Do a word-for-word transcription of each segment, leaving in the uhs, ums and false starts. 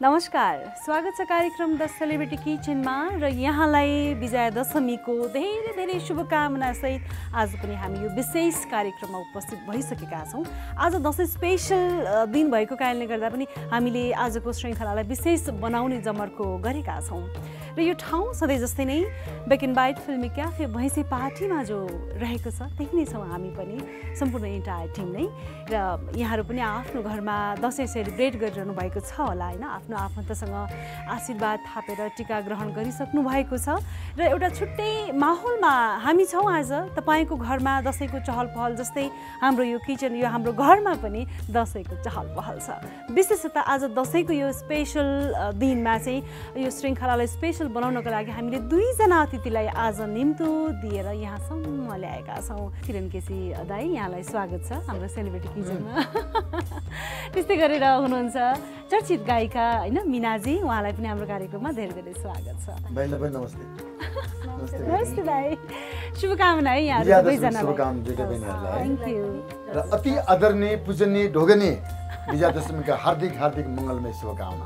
नमस्कार, स्वागत छ कार्यक्रम द सेलिब्रिटी किचनमा र यहाँलाई विजया दशमीको धेरै धेरै शुभकामना सहित आज पनि हामी यो विशेष कार्यक्रममा उपस्थित भइसकेका छौँ। आज दशैं स्पेशल दिन भएको कारणले गर्दा पनि हामीले आजको श्रृङ्खलालाई विशेष बनाउने जमर्को गरेका छौँ र यो ठाउँ सधैँ जस्तै नै black and white filmy cafe भैँसे पार्टीमा जो रहेको छ त्यही नै छौँ हामी पनि, सम्पूर्ण इन्टायर टिम नै। र यहाँहरू पनि आफ्नो घरमा दशैं सेलिब्रेट गरिरहनु भएको छ होला होइन, आफ्नो आफन्तसँग आशीर्वाद थापेर टीका ग्रहण गरिसक्नु भएको छ र एउटा छुट्टै माहौलमा हामी छौँ। आज तपाईँको घरमा दशैंको चहल पहल जस्तै हाम्रो यो किचन, यो हाम्रो घरमा पनि दशैंको चहल पहल छ। विशेषतः आज दशैंको यो स्पेसल दिनमा चाहिँ यो श्रृङ्खलालाई स्पेसल बनाउनको लागि हामीले दुईजना अतिथिलाई आज निम्तो दिएर यहाँसम्म ल्याएका छौँ। किरण केसी दाई, यहाँलाई स्वागत छ हाम्रो सेलिब्रिटी किचनमा। त्यस्तै गरेर हुनुहुन्छ चर्चित गायिका होइन मीनाजी, उहाँलाई पनि हाम्रो कार्यक्रममा धेरै धेरै स्वागत छ। नमस्ते। नमस्ते दाई, शुभकामना है यहाँहरू सबैजनालाई। Thank you. र अति आदरणीय पूजनीय ढोगने विजया दशमीका हार्दिक हार्दिक मङ्गलमय शुभकामना।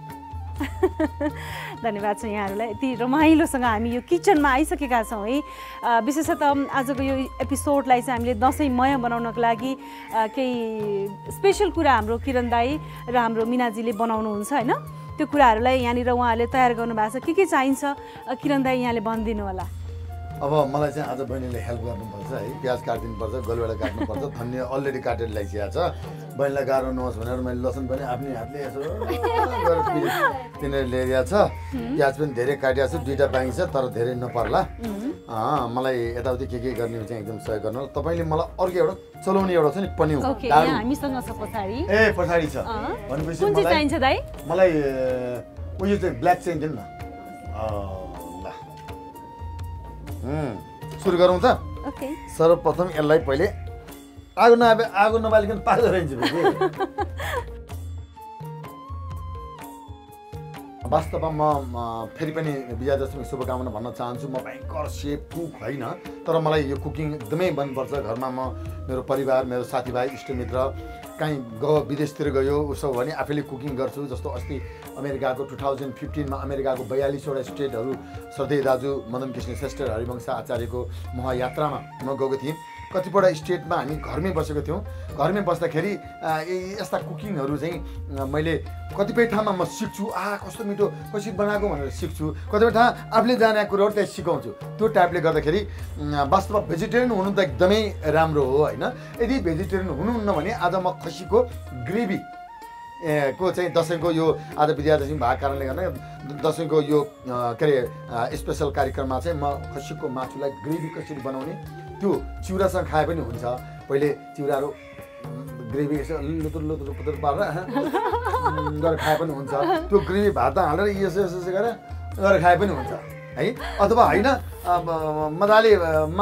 धन्यवाद छ यहाँहरूलाई। यति रमाइलोसँग हामी यो किचनमा आइसकेका छौँ है। विशेषतः आजको यो एपिसोडलाई चाहिँ हामीले दशैंमय बनाउनको लागि केही स्पेसल कुरा हाम्रो किरण दाई र हाम्रो मिनाजीले बनाउनुहुन्छ होइन। त्यो कुराहरूलाई यहाँनिर उहाँहरूले तयार गर्नुभएको छ। के के चाहिन्छ किरण दाई यहाँले भनिदिनु होला। अब मलाई चाहिँ आज बहिनीले हेल्प गर्नुपर्छ है। प्याज काटिदिनुपर्छ, गलुवाडा काट्नुपर्छ, धनियाँ अलरेडी काटेर ल्याइसकेको छ। बहिनीलाई गाह्रो नहोस् भनेर मैले लसुन पनि आफ्नै हातले यसो गरेर तिनीहरू ल्याइदिएको छ। प्याज पनि धेरै काटिएको छु, दुईवटा बाँकी छ तर धेरै नपर्ला। मलाई यताउति के के गर्ने चाहिँ एकदम सहयोग गर्नु। तपाईँले मलाई अर्को एउटा चलाउने एउटा छ नि पन्यु, हामीसँग छ पछाडि। ए पछाडि छ भनेपछि चाहिन्छ दाइ? मलाई उयो चाहिँ ब्ल्याक चाहिन्छ नि। सुरु गरौँ त। ओके। सर्वप्रथम यसलाई पहिले आगो नआए आगो नबालिकन पाक्दो रहन्छ। वास्तवमा म फेरि पनि विजया दशमी शुभकामना भन्न चाहन्छु। म भयङ्कर सेफ कुक होइन, तर मलाई यो कुकिङ एकदमै मनपर्छ। घरमा म मेरो परिवार, मेरो साथीभाइ, इष्टमित्र कहीँ गयो, विदेशतिर गयो उसो भने आफैले कुकिङ गर्छु। जस्तो अस्ति अमेरिकाको टु थाउजन्ड फिफ्टिनमा अमेरिकाको बयालिसवटा स्टेटहरू श्रद्धेय दाजु मदन कृष्ण श्रेष्ठ हरिवंश आचार्यको महायात्रामा म गएको थिएँ। कतिपय स्टेटमा हामी घरमै बसेको थियौँ। घरमै बस्दाखेरि यस्ता कुकिङहरू चाहिँ मैले कतिपय ठाउँमा म सिक्छु। आ कस्तो मिठो कसरी बनाएको भनेर सिक्छु। कतिपय ठाउँ आफूले जानेको कुरोहरू त्यहाँ सिकाउँछु। त्यो टाइपले गर्दाखेरि वास्तवमा भेजिटेरियन हुनु त एकदमै राम्रो हो होइन। यदि भेजिटेरियन हुनुहुन्न भने आज म खसीको ग्रेभी को चाहिँ दसैँको यो आज विजयादशमी भएको कारणले गर्दा दसैँको यो के अरे स्पेसल कार्यक्रममा चाहिँ म खसीको मासुलाई ग्रेभी कसरी बनाउने त्यो चिउरासँग खाए पनि हुन्छ। पहिले चिउराहरू ग्रेभी यसो लुतुर लुतुर पुतुर पारेर गरेर खाए पनि हुन्छ। त्यो ग्रेभी भात हालेर यसो यसो यसो गरेर गरेर खाए पनि हुन्छ है। अथवा होइन मजाले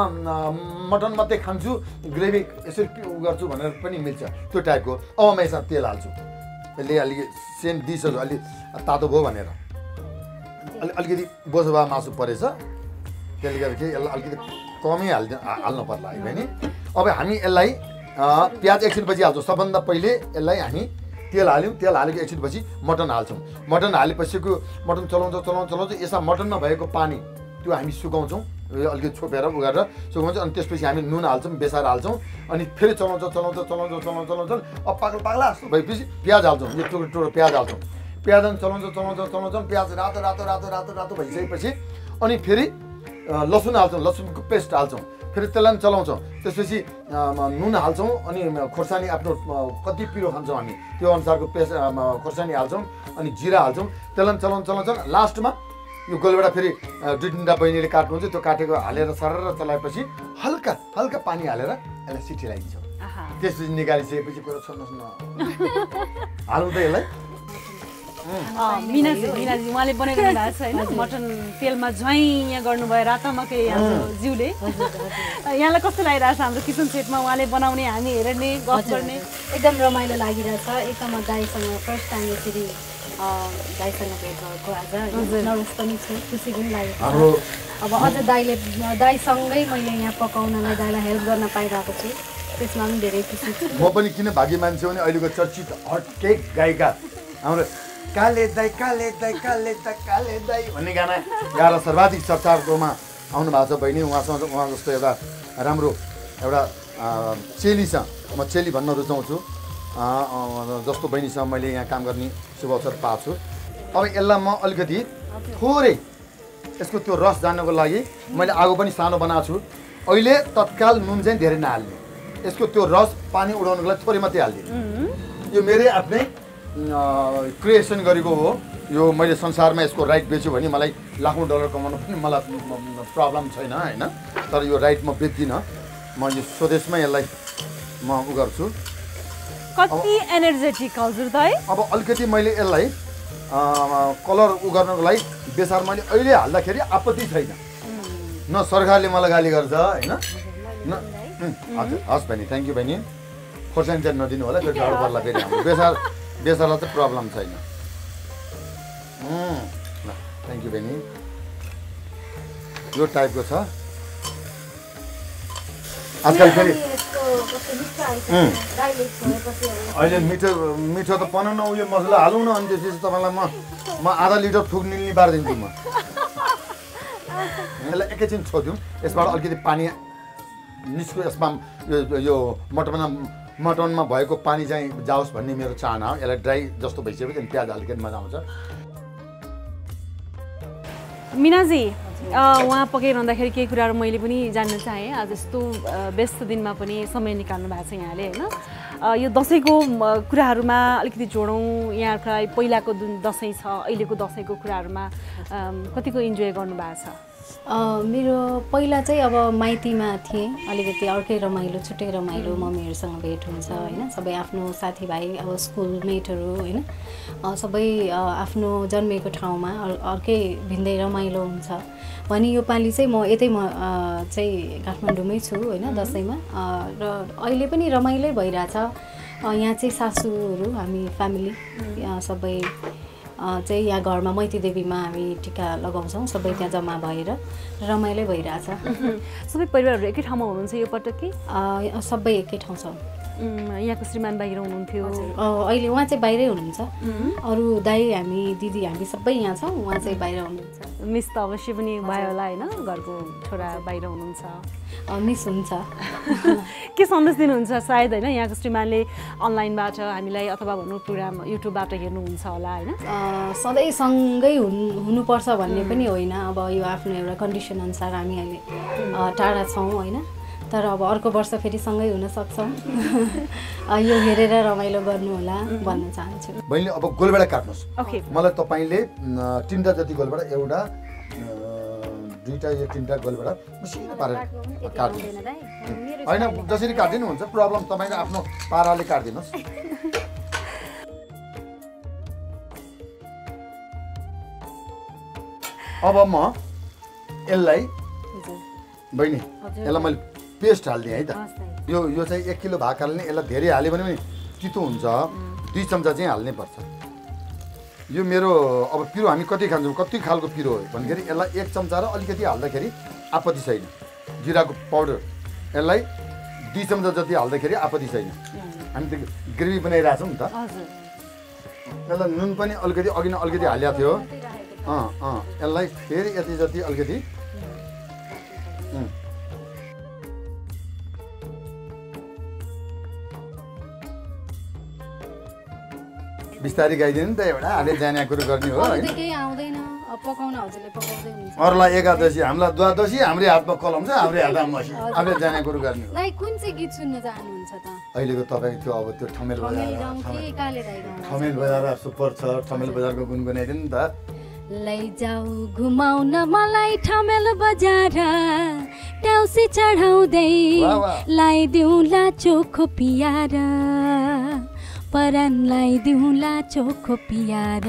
मटन मात्रै खान्छु ग्रेभी यसरी उ गर्छु भनेर पनि मिल्छ। त्यो टाइपको। अब म यसमा तेल हाल्छु। यसले अलिकति सेन्ट डिसहरू अलिक तातो भयो भनेर अलि अलिकति बोसो भए मासु परेछ, त्यसले गर्दाखेरि यसलाई अलिकति कमै हाल्दै हाल्नु पर्ला है बहिनी। अब हामी यसलाई प्याज एकछिनपछि हाल्छौँ। सबभन्दा पहिले यसलाई हामी तेल हाल्यौँ। तेल हालेको एकछिनपछि मटन हाल्छौँ। मटन हालेपछिको मटन चलाउँछ चलाउँछ चलाउँछ यसमा मटनमा भएको पानी त्यो हामी सुकाउँछौँ, अलिकति छोपेर उ गरेर सुकाउँछौँ। अनि त्यसपछि हामी नुन हाल्छौँ, बेसार हाल्छौँ। अनि फेरि चलाउँछ चलाउँछ चलाउँछ चलाउँछ चलाउँछ अब पाक्ला पाक्ला जस्तो भएपछि प्याज हाल्छौँ। यो टुक्रो टुक्रो प्याज हाल्छौँ। प्याज अनि चलाउँछ चलाउँछ चलाउँछौँ। प्याज रातो रातो रातो रातो रातो भइसकेपछि अनि फेरि लसुन हाल्छौँ, लसुनको पेस्ट हाल्छौँ। फेरि त्यसलाई पनि चलाउँछौँ। त्यसपछि नुन हाल्छौँ अनि खोर्सानी आफ्नो कति पिरो खान्छौँ हामी त्यो अनुसारको पेस्ट खोर्सानी हाल्छौँ। अनि जिरा हाल्छौँ। त्यसलाई पनि चलाउँ चलाउँछौँ। लास्टमा यो गोलबाट फेरि दुई तिनवटा बहिनीले काट्नुहुन्छ त्यो काटेको हालेर सरर चलाएपछि हल्का हल्का पानी हालेर यसलाई सिटी लगाइदिन्छौँ। त्यसपछि निकालिसकेपछि कुरो छोड्नुहोस् न हाल्नु त यसलाई। मिनाजी मिनाजी उहाँले बनाइरहनु भएको छ होइन। मटन तेलमा झ्वाइँ गर्नुभयो रातो मकै हाम्रो जिउले। यहाँलाई कस्तो लागिरहेको छ हाम्रो किचन सेटमा उहाँले बनाउने, हामी हेर्ने गफ गर्ने? एकदम रमाइलो लागिरहेछ। एकदम दाइसँग फर्स्ट टाइम यसरी दाइसँग भेट भएको आज नर्भस पनि छु, खुसी पनि लागेको छ। अब अझ दाइले दाइसँगै मैले यहाँ पकाउनलाई दाइलाई हेल्प गर्न पाइरहेको छु, त्यसमा पनि धेरै खुसी छु। म पनि किन भागी मान्छे भने अहिलेको चर्चित हट केक गायिका हाम्रो काले दाई काले दाई काले दाई काले दाई भन्ने गाना गाएर सर्वाधिक चर्चाकोमा आउनु भएको छ बहिनी। उहाँसँग उहाँ जस्तो एउटा राम्रो एउटा चेली छ, म चेली भन्न रुचाउँछु, जस्तो बहिनीसँग मैले यहाँ काम गर्ने शुभ अवसर पाएको छु। अब यसलाई म अलिकति थोरै यसको त्यो रस जान्नको लागि मैले आगो पनि सानो बनाएको छु। अहिले तत्काल नुन चाहिँ धेरै नहाल्ने, यसको त्यो रस पानी उडाउनको लागि थोरै मात्रै हालिदिने। यो मेरै आफ्नै क्रिएसन गरेको हो। यो मैले संसारमा यसको राइट बेच्यो भने मलाई लाखौँ डलर कमाउनु पनि मलाई प्रब्लम छैन होइन, तर यो राइट म बेच्दिनँ। म यो स्वदेशमै यसलाई म उ गर्छु। कति एनर्जेटिक हजुर दाइ। अब अलिकति मैले यसलाई कलर उ गर्नको लागि बेसार मैले अहिले हाल्दाखेरि आपत्ति छैन, न सरकारले मलाई गाली गर्छ होइन न। हजुर हस् बहिनी, थ्याङ्क यू बहिनी। खोर्सानी चाहिँ नदिनु होला, फेरि गाह्रो पर्ला फेरि हाम्रो बेसार बेसारलाई चाहिँ प्रब्लम छैन। ल थ्याङ्क यू बहिनी। यो टाइपको छ आजकल फेरि अहिले मिठो मिठो त बनाउनु उयो मसला हालौँ न, अनि त्यसपछि तपाईँलाई म म आधा लिटर थुक निल्ने पारिदिन्छु म। यसलाई एकैछिन छोडिदिउँ, यसबाट अलिकति पानी निस्क्यो, यसमा यो मटनमा मटनमा भएको पानी चाहिँ जाओस् भन्ने मेरो चाहना हो। यसलाई ड्राई जस्तो भइसक्यो अनि प्याज अलिकति मजा आउँछ। मिनाजी उहाँ पकाइरहँदाखेरि केही कुराहरू मैले पनि जान्न चाहेँ। आज यस्तो व्यस्त दिनमा पनि समय निकाल्नु भएको छ यहाँले होइन। यो दसैँको कुराहरूमा अलिकति जोडौँ। यहाँलाई पहिलाको जुन दसैँ छ अहिलेको दसैँको कुराहरूमा कतिको इन्जोय गर्नुभएको छ? मेरो पहिला चाहिँ अब माइतीमा थिएँ, अलिकति अर्कै रमाइलो छुट्टै रमाइलो, मम्मीहरूसँग भेट हुन्छ होइन, सबै आफ्नो साथीभाइ अब स्कुलमेटहरू होइन, सबै आफ्नो जन्मेको ठाउँमा अर्कै भिन्दै रमाइलो हुन्छ भने योपालि चाहिँ म यतै म चाहिँ काठमाडौँमै छु होइन दसैँमा। र अहिले पनि रमाइलै भइरहेछ। यहाँ चाहिँ सासूहरू हामी फ्यामिली सबै चाहिँ यहाँ घरमा मैती देवीमा हामी टिका लगाउँछौँ, सबै त्यहाँ जम्मा भएर रमाइलो भइरहेछ। सबै परिवारहरू एकै ठाउँमा हुनुहुन्छ यो पटक कि? सबै एकै ठाउँ छौँ। यहाँको श्रीमान बाहिर हुनुहुन्थ्यो? अहिले उहाँ चाहिँ बाहिरै हुनुहुन्छ, अरू दाइ हामी दिदी हामी सबै यहाँ छौँ, उहाँ चाहिँ बाहिर हुनुहुन्छ। मिस त अवश्य पनि भयो होला होइन, घरको छोरा बाहिर हुनुहुन्छ, मिस हुन्छ। के सन्देश दिनुहुन्छ सायद होइन यहाँको श्रीमानले अनलाइनबाट हामीलाई अथवा भनौँ प्रोग्राम युट्युबबाट हेर्नुहुन्छ होला होइन? सधैँ सँगै हुनु हुनुपर्छ भन्ने पनि होइन, अब यो आफ्नो एउटा कन्डिसन अनुसार हामी अहिले टाढा छौँ होइन, तर अब अर्को वर्ष फेरि सँगै हुन सक्छौँ। यो हेरेर रमाइलो गर्नु होला भन्न चाहन्छु। बहिनी अब गोलबेडा काट्नुहोस्। ओके, मलाई तपाईँले तिनवटा जति गोलबेडा, एउटा दुईवटा यो तिनवटा गोलबेडा मसिनो पारेर काट्दिनुहोस्। होइन जसरी काटिदिनु हुन्छ, प्रब्लम तपाईँको आफ्नो पाराले काटिदिनुहोस्। अब म यसलाई बहिनी यसलाई मैले पेस्ट हालिदिएँ है त। यो यो चाहिँ एक किलो भाग हाल्ने, यसलाई धेरै हाल्यो भने पनि तितो हुन्छ, दुई चम्चा चाहिँ हाल्नै पर्छ। यो मेरो अब पिरो हामी कति खान्छौँ, कति खालको पिरो हो भन्दाखेरि यसलाई एक चम्चा र अलिकति हाल्दाखेरि आपत्ति छैन। जिराको पाउडर यसलाई दुई चम्चा जति हाल्दाखेरि आपत्ति छैन। हामी त ग्रेभी बनाइरहेछौँ नि त। यसलाई नुन पनि अलिकति अघि नै अलिकति हालेको थियो। अँ अँ यसलाई फेरि यति जति अलिकति बिस्तारै गाइदिनु नि त, एउटा हाले जाने कुरो गर्ने हो होइन। अरूलाई एकादशी, हामीलाई द्वादशी, हाम्रै हातमा कलम छ, हाम्रै हातमा मसी, आफूले जाने कुरो गर्ने हो। कुन चाहिँ गीत सुन्न चाहनुहुन्छ त? अहिलेको तपाईँको त्यो अब त्यो ठमेल बजार, ठमेल बजार सुपर छ, ठमेल बजारको गुनगुनाइदिनु नि त। लैजाऊ घुमाउन मलाई ठमेल बजार, ट्याउसी चढाउँदै लाइदिउँला चोखो पियार, परानलाई दिउँला चोखो पियार।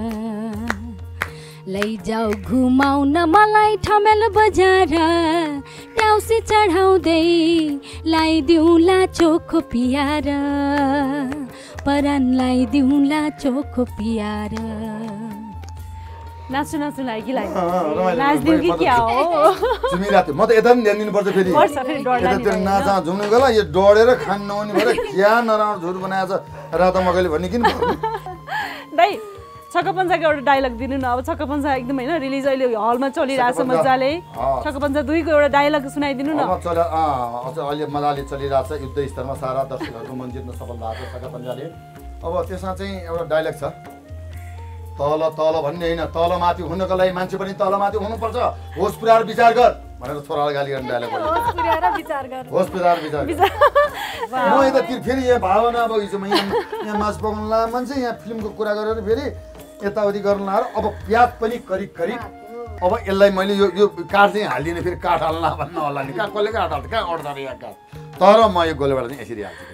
लैजाऊ घुमाउन मलाई ठमेल बजार, ट्याउसी चढाउँदै लाइदिउँला चोखो पियार, परानलाई दिउँला चोखो पियार। नाच्नु नाच्नु लाग्यो कि लाग्यो, नाच्दिउँ कि क्या हो? झुमिरहेको थियो, म त यता पनि ध्यान दिनुपर्छ फेरि। यता त्यो नाचा झुम्नु गला, यो डढेर खान नहुने भएर क्या नराम्रो झुट बनाएछ रातो मकैले भन्ने किन? दाइ छक्कपञ्जाको एउटा डायलग दिनु न अब छक्कपञ्जा एकदम होइन रिलिज अहिले हलमा चलिरहेछ मजाले छक्कपञ्जा दुईको एउटा डायलग सुनाइदिनु न अहिले मजाले चलिरहेछ युद्ध स्तरमा सारा दर्शकहरूको मन जित्न सफल भएको छ छक्कपञ्जाले अब त्यसमा चाहिँ एउटा डायलग छ तल तल भन्ने होइन तल माथि हुनको लागि मान्छे पनि तल माथि हुनुपर्छ होस पुर्याएर विचार गर भनेर छोरालाई गाली गर्ने डायलग होस पुर्याएर विचार गर होस पुर्याएर विचार म यतातिर फेरि यहाँ भावना अब हिजो म यहाँ यहाँ मास पकाउनु ला मान्छे यहाँ फिल्मको कुरा गरेर फेरि यताउति गर्न लाएर अब प्याज पनि करिब करिब अब यसलाई मैले यो यो काठ चाहिँ हालिदिने फेरि काठ हाल्ला भन्न होला नि कहाँ कसले काठ हाल्छ कहाँ अड्छ यहाँ काठ तर म यो गोलेबाट चाहिँ यसरी हाल्छु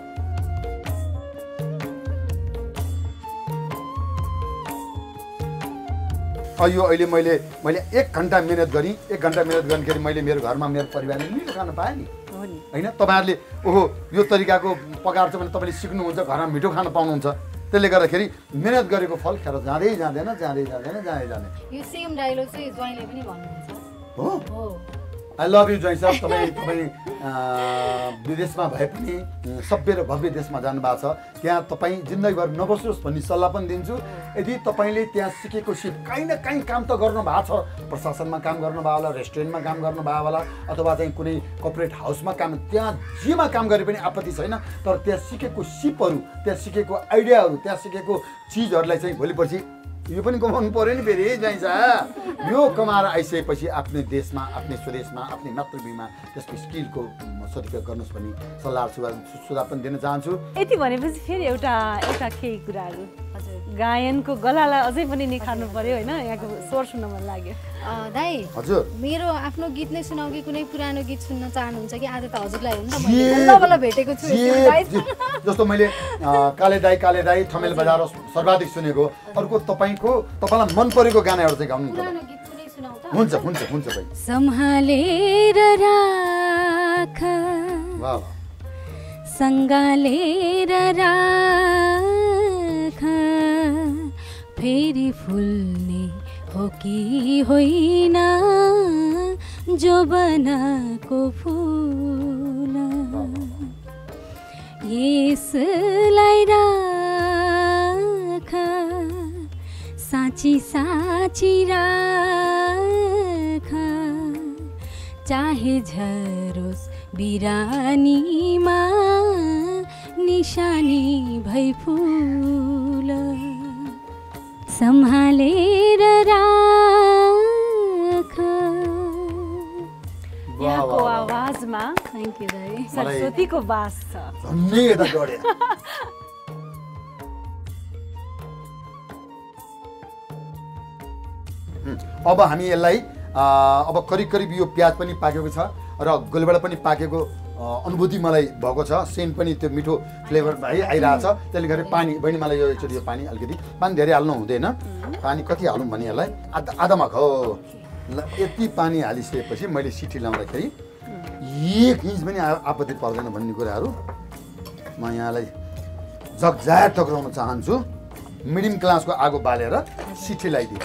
यो अहिले मैले मैले एक घन्टा मिहिनेत गरेँ एक घन्टा मिहिनेत गर्दाखेरि मैले मेरो घरमा मेरो परिवारले मिठो खान पाएँ नि होइन तपाईँहरूले ओहो यो तरिकाको पकाएर चाहिँ भने तपाईँले सिक्नुहुन्छ घरमा मिठो खान पाउनुहुन्छ त्यसले गर्दाखेरि मिहिनेत गरेको फल खेर जाँदै जाँदैन जाँदै जाँदैन जाँदै जाँदैन यो सेम डायलग चाहिँ ज्वाइँले पनि भन्नुहुन्छ हो हो आई लभ यु ज्वाइँ साहब तपाईँ तपाईँ विदेशमा भए पनि सभ्य र भव्य देशमा जानुभएको छ त्यहाँ तपाईँ जिन्दगीभर नबस्नुहोस् भन्ने सल्लाह पनि दिन्छु यदि तपाईँले त्यहाँ सिकेको सिप काहीँ न काहीँ काम त गर्नु भएको छ प्रशासनमा काम गर्नुभयो होला रेस्टुरेन्टमा काम गर्नुभयो होला अथवा चाहिँ कुनै कर्पोरेट हाउसमा काम त्यहाँ जेमा काम गरे पनि आपत्ति छैन तर त्यहाँ सिकेको सिपहरू त्यहाँ सिकेको आइडियाहरू त्यहाँ सिकेको चिजहरूलाई चाहिँ भोलिपर्सि यो पनि कमाउनु पर्यो नि फेरि जाइन्छ यो कमाएर आइसकेपछि आफ्नै देशमा आफ्नै स्वदेशमा आफ्नै मातृभूमिमा त्यसको स्किलको सदुपयोग गर्नुहोस् भन्ने सल्लाह सुझाव पनि दिन चाहन्छु यति भनेपछि फेरि एउटा एउटा केही कुराहरू गायनको गलालाई अझै पनि निखार्नु पर्यो होइन यहाँको स्वर सुन्न मन लाग्यो दाइ हजुर मेरो आफ्नो गीत नै सुनाऊ कि कुनै पुरानो गीत सुन्न चाहनुहुन्छ कि आज त हजुरलाई हो नि त मैले बल्ल भेटेको छु जस्तो मैले काले दाई काले दाई थमेल बजार सर्वाधिक सुनेको अर्को तपाईँको तपाईँलाई मन परेको गाना एउटा चाहिँ गाउनु पुरानो गीत कुनै सुनाऊ त हुन्छ हुन्छ हुन्छ भाइ सम्हालेर राख वाह सँगालेर राख फेरि फुल्ने हो कि होइन जोबनको फुल यसलाई राख साँची साँची राख चाहे झरोस् बिरानीमा निशानी भई फुल सम्हालेर राख यहाँको आवाजमा थ्याङ्क यू दाइ सरस्वतीको बास छ अब हामी यसलाई अब करिब करिब यो प्याज पनि पाकेको छ र गोलबेडा पनि पाकेको अनुभूति मलाई भएको छ सेन्ट पनि त्यो मिठो फ्लेभर है आइरहेछ त्यसले गर्दा पानी बहिनी मलाई यो एकचोटि यो पानी अलिकति पानी धेरै हाल्नु हुँदैन पानी कति हालौँ भने यसलाई आधा आधा मग हो ल यति पानी हालिसकेपछि मैले सिटी लाउँदाखेरि एक इन्च पनि आपत्ति पर्दैन भन्ने कुराहरू म यहाँलाई जगजाएर टक्राउन चाहन्छु मिडियम क्लासको आगो बालेर सिटी लगाइदिएँ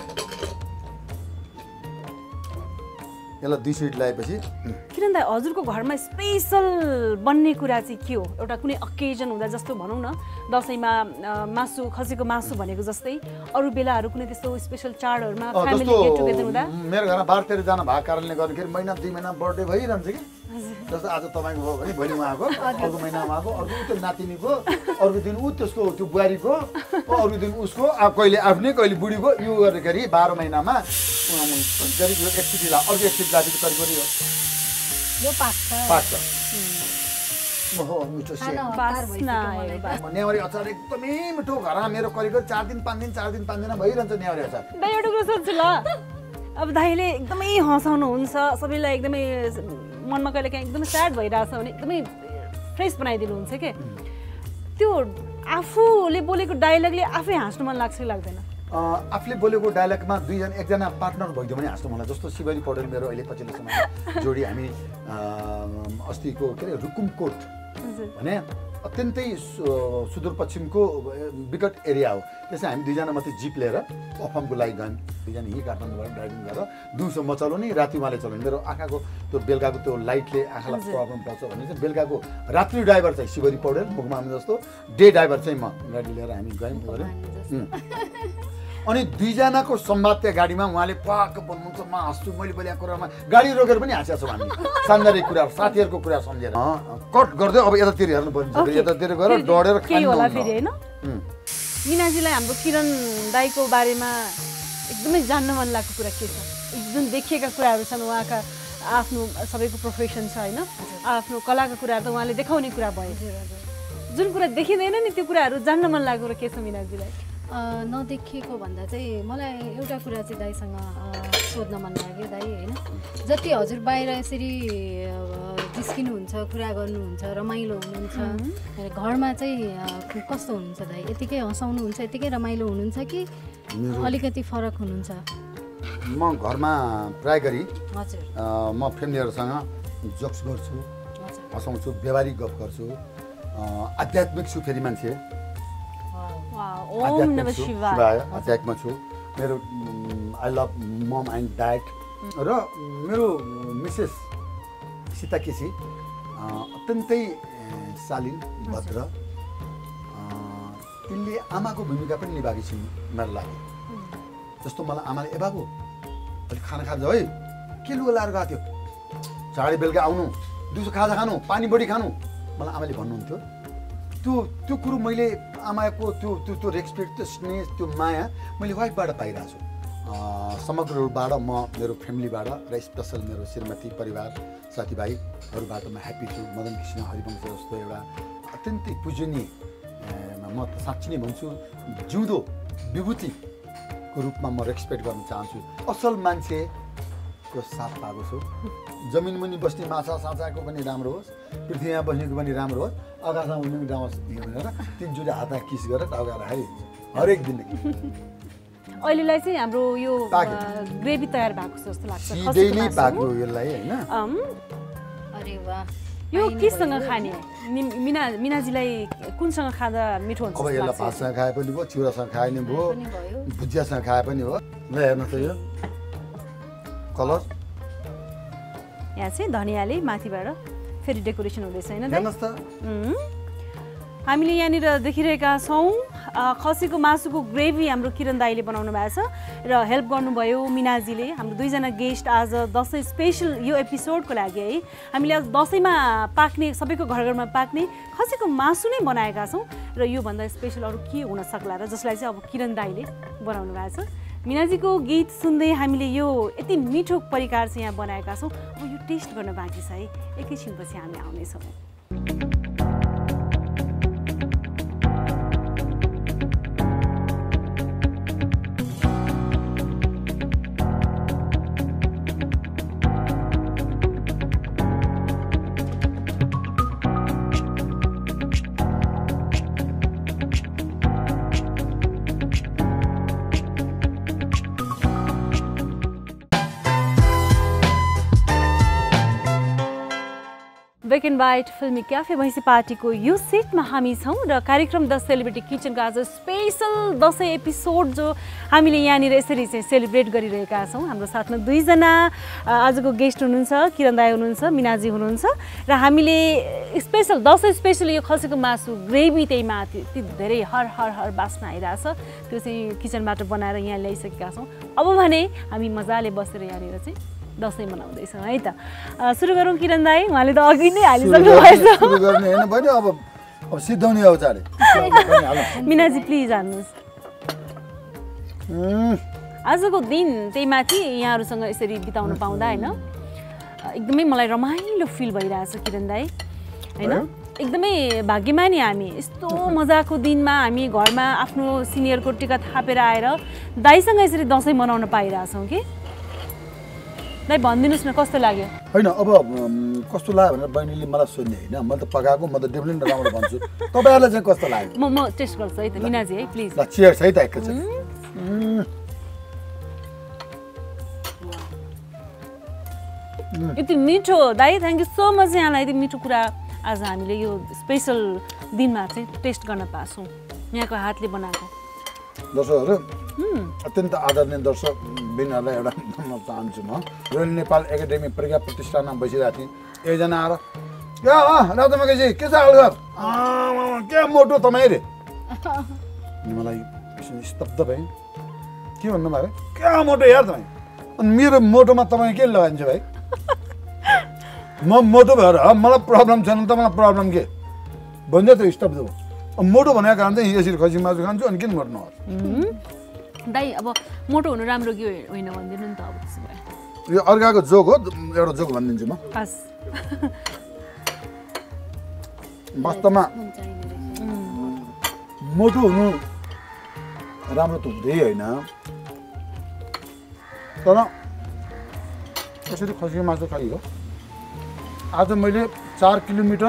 यसलाई दुई सिट लगाएपछि किरण दाइ हजुरको घरमा स्पेसल बन्ने कुरा चाहिँ के हो एउटा कुनै अकेजन हुँदा जस्तो भनौँ न दसैँमा मासु खसीको मासु भनेको जस्तै अरू बेलाहरू कुनै त्यस्तो स्पेसल चाडहरूमा फ्यामिली गेट टुगेदर हुँदा मेरो घरमा बाह्र तेह्र जना भएको कारणले गर्दाखेरि महिना दुई महिना बर्थडे भइरहन्छ कि जस्तो आज तपाईँको भयो भने भोलि उहाँको अर्को महिनामा आएको अर्को त्यो नातिनीको अर्को दिन ऊ त्यसको त्यो बुहारीको अर्को दिन उसको अब कहिले आफ्नै कहिले बुढीको यो गर्दाखेरि बाह्र महिनामा करिब यो एकचोटि ला अर्को एकचोटि लागेपछि करिब करिब यो पाक्छ पाक्छ ओहो मिठो सेक नेवारी अचार एकदमै मिठो घरमा मेरो करिब चार दिन पाँच दिन चार दिन पाँच दिन भइरहन्छ नेवारी अचार दाइ एउटा कुरा सोध्छु ल अब दाइले एकदमै हँसाउनुहुन्छ सबैलाई एकदमै मनमा कहिले काहीँ एकदमै स्याड भइरहेछ भने एकदमै फ्रेस बनाइदिनुहुन्छ के त्यो आफूले बोलेको डायलगले आफै हाँस्नु मन लाग्छ कि लाग्दैन आफूले बोलेको डायलगमा दुईजना एकजना पार्टनर भइदियो भने हाँस्नु मलाई जस्तो शिवरी पौडेल मेरो अहिले पछिल्लो समय जोडी हामी अस्तिको के अरे रुकुमकोट भने अत्यन्तै सुदूरपश्चिमको विकट एरिया हो त्यसै हामी दुईजना मात्रै जिप लिएर अफामको लागि गयौँ दुईजना यहीँ काठमाडौँबाट ड्राइभिङ गरेर दिउँसो म चलाउने राति उहाँले चलाउने मेरो आँखाको त्यो बेलुकाको त्यो लाइटले आँखालाई प्रब्लम पर्छ भने चाहिँ बेलुकाको रात्रि ड्राइभर चाहिँ शिवरी पौडेल मुखमाम जस्तो डे ड्राइभर चाहिँ म गाडी लिएर हामी गयौँ गऱ्यौँ अनि दुईजनाको सम्वादका गाडीमा उहाँले पाक भन्नुहुन्छ म हाँस्छु मैले बोलेको कुरामा गाडी रोकेर पनि हाँसेका छौँ हामी सान्दर्भिक कुरा साथीहरूको कुरा सम्झेर कट गर्दै अब यतातिर हेर्नु पर्छ यतातिर गएर डढेर केही होला फेरि होइन मिनाजीलाई हाम्रो किरण दाईको बारेमा एकदमै जान्न मन लागेको कुरा के छ जुन देखिएका कुराहरू छन् उहाँका आफ्नो सबैको प्रोफेसन छ होइन आफ्नो कलाका कुराहरू त उहाँले देखाउने कुरा भयो जुन कुरा देखिँदैन नि त्यो कुराहरू जान्न मन लागेको र के छ मिनाजीलाई नदेखिएको भन्दा चाहिँ मलाई एउटा कुरा चाहिँ दाइसँग सोध्न मन लाग्यो दाइ होइन जति हजुर बाहिर यसरी जिस्किनुहुन्छ कुरा गर्नुहुन्छ रमाइलो हुनुहुन्छ घरमा चाहिँ कस्तो हुनुहुन्छ दाइ यतिकै हँसाउनुहुन्छ यतिकै रमाइलो हुनुहुन्छ कि अलिकति फरक हुनुहुन्छ म घरमा प्राय गरी हजुर म फ्यामिलीहरूसँग जोक्स गर्छु हँसाउँछु व्यवहारिक गफ गर्छु आध्यात्मिक छु फेरि मान्छे आध्यात्ममा छु मेरो I love mom and dad र मेरो मिसेस सीता केसी अत्यन्तै शालीन भद्र तिनले आमाको भूमिका पनि निभाएकी छिन् मेरो लागि जस्तो मलाई आमाले ए बाबु अलिक खाना खान्छ है के लुगा लाएर गएको थियो चाँडै बेलुका आउनु दिउँसो खाजा खानु पानी बढी खानु मलाई आमाले भन्नुहुन्थ्यो त्यो त्यो कुरो मैले आमाको त्यो त्यो त्यो रेस्पेक्ट त्यो स्नेह त्यो माया मैले वाइफबाट पाइरहेको छु समग्र रूपबाट म मेरो फ्यामिलीबाट र स्पेसल मेरो श्रीमती परिवार साथीभाइहरूबाट म ह्याप्पी छु मदन कृष्ण हरिवंश जस्तो एउटा अत्यन्तै पूजनीय म साँच्ची नै भन्छु जिउँदो विभूतिको रूपमा म रेस्पेक्ट गर्न चाहन्छु असल मान्छेको साथ पाएको छु जमिन मुनि बस्ने माछा साँचाको पनि राम्रो होस् पृथ्वीमा बस्नेको पनि राम्रो होस् आकाशमा उड्ने पनि राम्रो भनेर तिनचोटि हातमा किस गरेर टाउका राखेर हरेक दिन अहिलेलाई चाहिँ हाम्रो यो ग्रेभी तयार भएको जस्तो लाग्छ सिधै नै पाक्यो यसलाई हैन अरे वाह यो केसँग खाने मिना मिनाजीलाई कुनसँग खाँदा मिठो हुन्छ अब यसलाई भातसँग खाए पनि भयो चिउरासँग खाए पनि भयो भुजियासँग खाए पनि हो ल हेर्नु त यो कलर यहाँ चाहिँ धनियाले माथिबाट फेरि डेकोरेसन हुँदैछ होइन हेर्नुहोस् त हामीले यहाँनिर देखिरहेका छौँ खसीको मासुको ग्रेभी हाम्रो किरण दाईले बनाउनु भएको छ र हेल्प गर्नुभयो मिनाजीले हाम्रो दुईजना गेस्ट आज दसैँ स्पेसल यो एपिसोडको लागि है हामीले आज दसैँमा पाक्ने सबैको घर घरमा पाक्ने खसीको मासु नै बनाएका छौँ र योभन्दा स्पेसल अरू के हुन सक्ला र जसलाई चाहिँ अब किरण दाईले बनाउनु भएको छ मिनाजीको गीत सुन्दै हामीले यो यति मिठो परिकार चाहिँ यहाँ बनाएका छौँ अब यो टेस्ट गर्न बाँकी छ है एकैछिनपछि हामी आउनेछौँ break and bite filmy cafe भैँसी पार्टीको यो सेटमा हामी छौँ र कार्यक्रम द सेलिब्रिटी किचनको आज स्पेसल दसैँ एपिसोड जो हामीले यहाँनिर यसरी चाहिँ सेलिब्रेट गरिरहेका छौँ हाम्रो साथमा दुईजना आजको गेस्ट हुनुहुन्छ किरण दाई हुनुहुन्छ मिनाजी हुनुहुन्छ र हामीले स्पेसल दसैँ स्पेसल यो खसीको मासु ग्रेभी त्यही माथि ती धेरै हर हर हर बास्ना आइरहेछ त्यो चाहिँ किचनबाट बनाएर यहाँ ल्याइसकेका छौँ अब भने हामी मजाले बसेर यहाँनिर चाहिँ दसैँ मनाउँदैछौँ है त सुरु गरौँ किरण दाई उहाँले त अघि नै हालिसक्नु भएछ सुरु गर्ने हैन बहिनी अब अब सिद्धाउने हो चाँडै मिनाजी प्लिज हाल्नुहोस् आजको दिन त्यही माथि यहाँहरूसँग यसरी बिताउन पाउँदा होइन एकदमै मलाई रमाइलो फिल भइरहेछ किरण दाई होइन एकदमै भाग्यमानी हामी यस्तो मजाको दिनमा हामी घरमा आफ्नो सिनियरको टिका थापेर आएर दाईसँग यसरी दसैँ मनाउन पाइरहेछौँ कि दाइ भनिदिनुहोस् न कस्तो लाग्यो होइन अब कस्तो लाग्यो भनेर बहिनीले मलाई सोध्ने होइन मैले त पकाएको म त डेफिनेटली राम्रो भन्छु तपाईँहरूलाई चाहिँ कस्तो लाग्यो म म टेस्ट गर्छु है त मिनाजी है प्लिज ल चियर्स है त एकैछिन यति मिठो दाइ थ्याङ्क यू सो मच यहाँलाई यति मिठो कुरा आज हामीले यो स्पेसल दिनमा चाहिँ टेस्ट गर्न पाछौँ यहाँको हातले बनाएको दर्शकहरू अत्यन्त आदरणीय दर्शक बिनहरूलाई एउटा भन्न चाहन्छु म रोयल नेपाल एकाडेमी प्रज्ञा प्रतिष्ठानमा बसिरहेको थिएँ एकजना आएर क्या राजमा केसी के छ हाल के मोटो तपाईँ रे मलाई स्तब्ध भएँ के भन्नुभयो क्या मोटो यार तपाईँ अनि मेरो मोटोमा तपाईँ के लगाइन्छ भाइ म मोटो भएर मलाई प्रब्लम छैन तपाईँलाई प्रब्लम के भन्छ त स्टप दो मोटो भनेको कारण चाहिँ यसरी खसी मासु खान्छु अनि किन मोटो नहोस् दाइ अब मोटो हुनु राम्रो कि होइन भनिदिनु नि त अब त्यसो भए यो अर्काको जोक हो एउटा जोक भनिदिन्छु म हस् वास्तवमा मोटो हुनु राम्रो त हुँदै होइन तर यसरी खसीको मासु खाइयो आज मैले चार किलोमिटर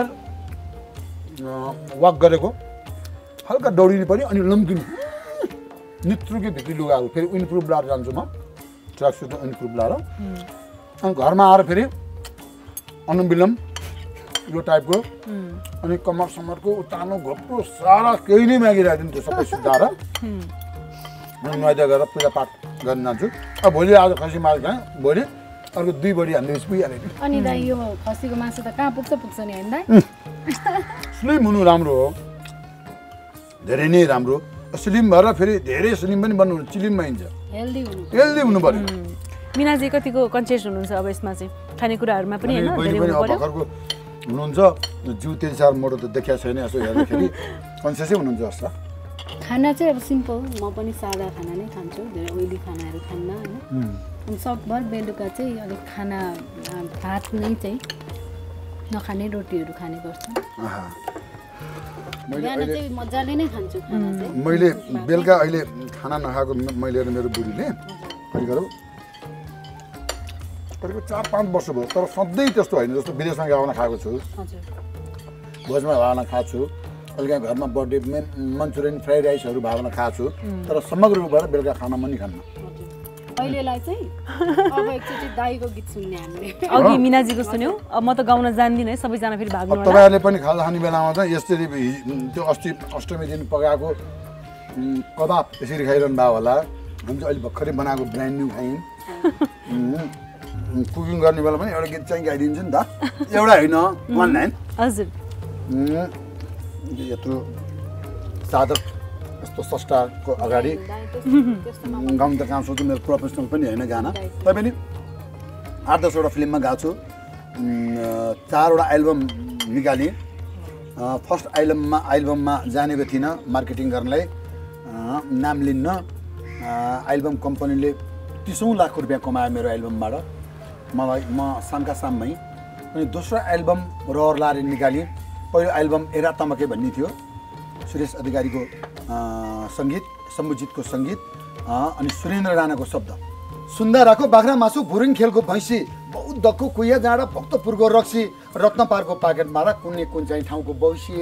वाक गरेको हल्का दौडिनु पऱ्यो अनि लम्किनु नित्रुके भित्री लुगाहरू फेरि विन्डप्रुफ लाएर जान्छु म ट्र्याक सुट विन्डप्रुफ लाएर अनि घरमा आएर फेरि अनुविलोम यो टाइपको अनि कमर समरको उतानो घोप्टो सारा केही नै म्यागी राखिदिनु त्यो सबै सुधाएर अनि नुहाइदिया गरेर पूजापाठ गर्न जान्छु अब भोलि आज खसी मासु खाएँ भोलि अर्को दुई बडी हाल्ने पुगिहाल्यो नि अनि दाइ यो खसीको मासु त कहाँ पुग्छ पुग्छ नि होइन दाइ स्लिम हुनु राम्रो हो धेरै नै राम्रो स्लिम भएर फेरि धेरै स्लिम पनि बन्नु चिलिममा हिँड्छ हेल्दी हुनु हेल्दी हुनु पर्यो मिनाजी कतिको कन्सियस हुनुहुन्छ अब यसमा चाहिँ खानेकुराहरूमा पनि होइन बहिनी पनि अब भर्खरको हुनुहुन्छ जिउ त्यति साह्रो मोटो त देखिया छैन यसो हेर्दाखेरि कन्सियसै हुनुहुन्छ जस्तो खाना चाहिँ अब सिम्पल म पनि सादा खाना नै खान्छु धेरै ओइली खानाहरू खान्न होइन अनि सकभर बेलुका चाहिँ अलिक खाना भात नै चाहिँ नखाने रोटीहरू खाने गर्छु बिहान चाहिँ मजाले नै खान्छु खाना चाहिँ मैले बेलुका अहिले खाना नखाएको मैले र मेरो बुढीले कति गरौँ कतिको चार पाँच वर्ष भयो तर सधैँ त्यस्तो होइन जस्तो विदेशमा गएर खाएको छु भोजमा भावना खाएको छु अहिले घरमा बर्थडे मन्चुरियन फ्राइड राइसहरू भावना खाएको छु तर समग्र रूपबाट बेलुका खाना म नि खान्न अहिलेलाई चाहिँ अब एकचोटि दाइको गीत सुन्ने हामीले अघि मिनाजीको सुन्यौ अब म त गाउन जान्दिनँ है सबैजना फेरि भाग्नु होला तपाईँहरूले पनि खाजा खाने बेलामा चाहिँ यसरी त्यो अस्ति अष्टमी दिन पकाएको कबाब यसरी खाइरहनु भयो होला हामी चाहिँ अहिले भर्खरै बनाएको ब्रान्ड न्यू खायौँ कुकिङ गर्ने बेला पनि एउटा गीत चाहिँ गाइदिन्छु नि त एउटा होइन वान नाइन हजुर यत्रो साधक यस्तो संस्थाको अगाडि गाउनु त कहाँ सोच्छु मेरो प्रोफेसनल पनि होइन गाना तैपनि आठ दसवटा फिल्ममा गएको छु चारवटा एल्बम निकालेँ फर्स्ट एल्बममा एल्बममा जानेको थिइनँ मार्केटिङ गर्नलाई नाम लिन्न एल्बम कम्पनीले तिसौँ लाख रुपियाँ कमायो मेरो एल्बमबाट मलाई म सामका साममै अनि दोस्रो एल्बम रहर लारे निकालेँ पहिलो एल्बम एरा तमके भन्ने थियो सुरेश अधिकारीको सङ्गीत शम्भुजितको सङ्गीत अनि सुरेन्द्र राणाको शब्द सुन्दा राखो बाख्रा मासु भुरिङ खेलको भैँसी बौद्धको कुहिया जाँडा भक्तपुरको रक्सी रत्नपारको पाकेट मारा कुनै कुन चाहिँ ठाउँको बौसी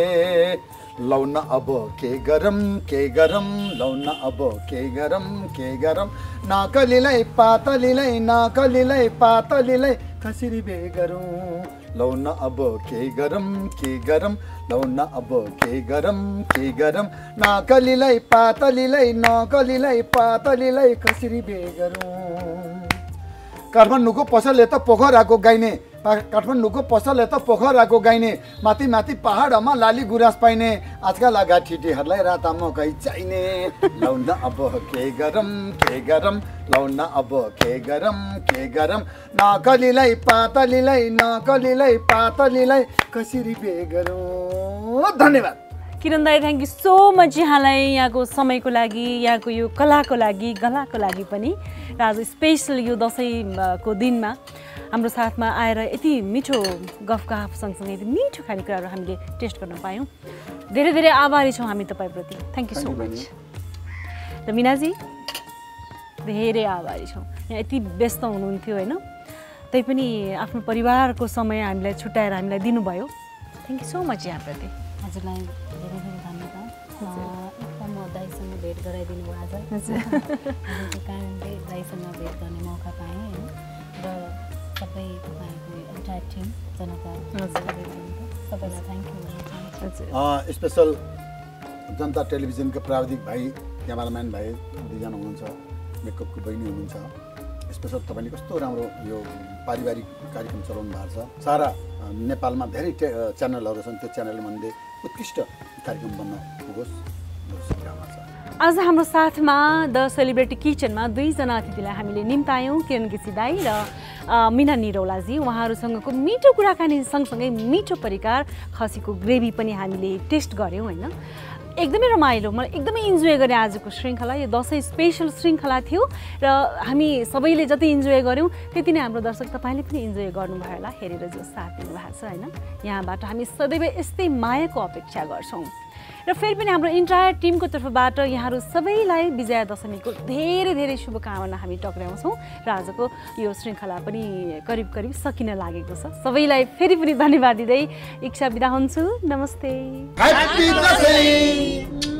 लौन अब के गरम के गरम लौन अब के गरम के गरम नाकलीलाई पातलीलाई नाकलीलाई पातलीलाई कसरी बे गरौँ लौन अब के गरम के गरम लौन अब के गरम के गरम नाकलीलाई पातलीलाई नकलीलाई पातलीलाई कसरी बे गरौँ काठमाडौँको पसलले त पोखराको गाइने काठमाडौँको पसलले त पोखराको गाइने माथि माथि पहाडमा लाली गुराँस पाइने आजकल आगा ठिटीहरूलाई राता मकै चाहिने लौन अब के गरम के गरम लौन अब के गरम के गरम नकलीलाई पातलीलाई नकलीलाई पातलीलाई कसरी बे गरौँ धन्यवाद किरण दाइ थ्याङ्क यू सो मच यहाँलाई यहाँको समयको लागि यहाँको यो कलाको लागि गलाको लागि पनि र आज स्पेसल यो दसैँको दिनमा हाम्रो साथमा आएर यति मिठो गफगाफ सँगसँगै यति मिठो खानेकुराहरू हामीले टेस्ट गर्न पायौँ धेरै धेरै आभारी छौँ हामी तपाईँप्रति थ्याङ्क यू सो मच र मिनाजी धेरै आभारी छौँ यहाँ यति व्यस्त हुनुहुन्थ्यो होइन तैपनि आफ्नो परिवारको समय हामीलाई छुट्याएर हामीलाई दिनुभयो थ्याङ्क यू सो मच यहाँप्रति हजुरलाई धेरै धेरै धन्यवाद एकदम म दाइसँग भेट गराइदिनु भयो आज हजुरको कारणले दाइसँग भेट गर्ने मौका पाएँ होइन र सबै तपाईँको एन्टायर टिम जनता सबैलाई थ्याङ्क यू स्पेसल जनता टेलिभिजनका प्राविधिक भाइ क्यामेराम्यान भाइ दुईजना हुनुहुन्छ मेकअपको बहिनी हुनुहुन्छ स्पेसल तपाईँले कस्तो राम्रो यो पारिवारिक कार्यक्रम चलाउनु भएको छ सारा नेपालमा धेरै च्यानलहरू छन् त्यो च्यानलमध्ये उत्कृष्ट कार्यक्रम बन्न पुगोस् शुभकामना छ आज हाम्रो साथमा द सेलिब्रेटी किचनमा दुईजना अतिथिलाई हामीले निम्तायौँ, किरण केसी दाई र मिना निरौलाजी। उहाँहरूसँगको मिठो कुराकानी सँगसँगै मिठो परिकार खसीको ग्रेभी पनि हामीले टेस्ट गऱ्यौँ होइन। एकदमै रमाइलो, मलाई एकदमै इन्जोय गरेँ आजको श्रृङ्खला। यो दसैँ स्पेसल श्रृङ्खला थियो र हामी सबैले जति इन्जोय गऱ्यौँ त्यति नै हाम्रो दर्शक तपाईँले पनि इन्जोय गर्नुभयो होला, हेरेर जो साथ दिनुभएको छ होइन। यहाँबाट हामी सदैव यस्तै मायाको अपेक्षा गर्छौँ र फेरि पनि हाम्रो इन्टायर टिमको तर्फबाट यहाँहरू सबैलाई विजया दशमीको धेरै धेरै शुभकामना हामी टक्राउँछौँ र आजको यो श्रृङ्खला पनि करिब करिब सकिन लागेको छ। सबैलाई फेरि पनि धन्यवाद दिँदै इच्छा बिदा हुन्छु। नमस्ते।